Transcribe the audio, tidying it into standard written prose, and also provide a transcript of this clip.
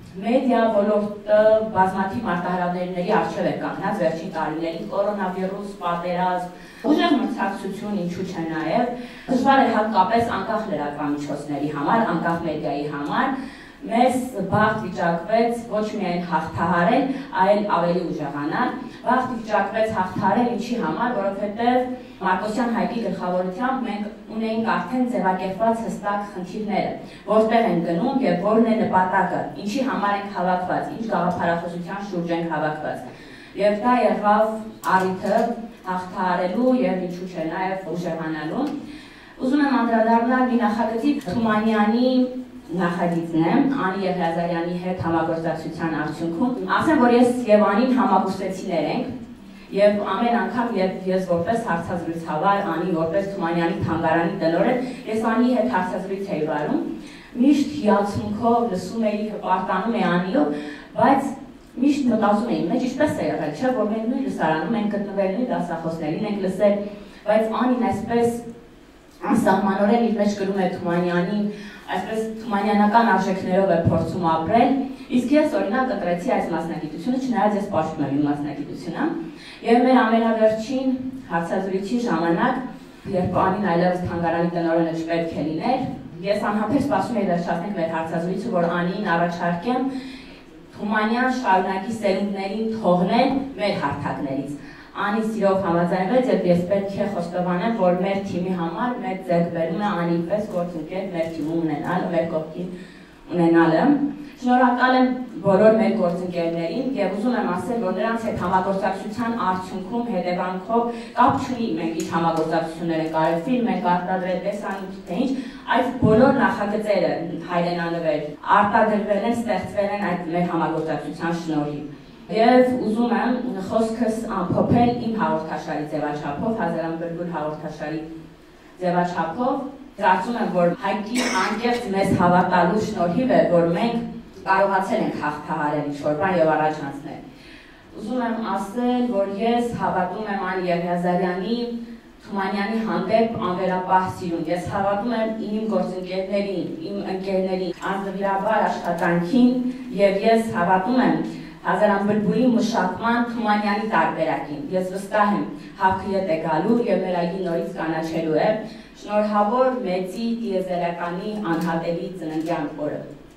Մեդիա ոլորտը բազմաթիվ մարտահրավերների առջև է կանգնած վերջին տարիներին, կորոնավիրուս, պատերազմ, ուժեղ մրցակցություն, ինչու՞ չէ նաև, դժվար է հատկապես անկախ լրատվամիջոցների համար, անկախ մեդիայի համար, մեզ բախտ վիճակվեց ոչ միայն հաղթահարել, այլ ավելի ուժեղանալ, բախտ վիճակվեց հաղթահարել ինչի համար, որովհետև Մարկոսյան Հայկի գլխավորությամբ մենք ունեինք արդեն ձևակերպված հստակ խնդիրները, որտեղ են գնում եւ որն է նպատակը, ինչի համար ենք հավաքված, ինչ գաղափարախոսության շուրջ ենք հավաքված։ Եվ դա եղավ առիթը հաղթահարելու եւ ինչու՞ չէ նաեւ ուժեղանալու։ Ուզում եմ անդրադառնալ մի նախագծի Թումանյանի նախագիծն է, Անի Եղիազարյանի հետ համագործակցության արդյունքում։ Ասեմ, որ ես եւ Անին համագործեցիներ ենք, եւ ամեն անգամ ես որպես հարցազրույցավար, Անի որպես Թումանյանի թանգարանի տնօրեն, ես Անի հետ հարցազրույց էի վարում, միշտ հիացմունքով լսում էի, հպարտանում էի Անիով, բայց միշտ մտածում էի, մեջ ինչպես է եղել, չէ՞ որ մենք նույն լսարանում ենք գտնվել, նույն դասախոսներին ենք լսել, բայց Անին այսպես անսահմանորեն իր մեջ գրում է Թումանյանին, այսպես թումանյանական արժեքներով է փորձում ապրել, իսկ ես օրինակ ընտրեցի այս մասնագիտությունը, չնայած ես պաշտում եմ իմ մասնագիտությունը, եւ մեր ամենավերջին հարցազրույցի ժամանակ, երբ Անին այլևս թանգարանի տնօրենը չպետք է լիներ, ես անհամբեր սպասում էի վերջացնենք մեր հարցազրույցը, որ Անին առաջարկեմ Թումանյան շարունակի սերունդներին թողնել մեր հարթակներից։ Անի սիրով համաձայնվեց եւ ես պետք է խոստովանեմ, որ մեր թիմի համար մեծ ձեռքբերում է Անի պես գործընկեր մեր թիմում ունենալ, մեր կողքին ունենալը։ Շնորհակալ եմ բոլոր մեր գործընկերներին եւ ուզում եմ ասել, որ նրանց հետ համագործակցության արդյունքում հետևանքով կապ չունի մենք ինչ համագործակցություններ ենք արել, ֆիլմ ենք արտադրել, տեսանյութ թե ինչ, այդ բոլոր նախագծերը հայրենանվեր արտադրվել են, ստեղծվել են այդ մեր համագործակցության շնորհիվ։ Եվ ուզում եմ խոսքս ամփոփել իմ հաղորդաշարի ձևաչափով, Հազարամյա բլբուլ հաղորդաշարի ձևաչափով, կարծում եմ, որ Հայկի անկեղծ մեզ հավատալու շնորհիվ է, որ մենք կարողացել ենք հաղթահարել ինչ-որ բան եւ առաջ անցնել։ Ուզում եմ ասել, որ ես հավատում եմ Անի Եղիազարյանի Թումանյանի հանդեպ անվերապահ սիրուն։ Ես հավատում եմ իմ գործընկերներին, իմ ընկերներին, անձնվիրաբար աշխատանքին եւ ես հավատում եմ Հազարամյա բլբուլի մշակման Թումանյանի տարբերակին։ Ես վստահ եմ, հավքի հետ է գալու եւ մեր այգի նորից կանաչելու է։ Շնորհավոր մեծի տիեզերականի անհատելի ծննդյան օրը։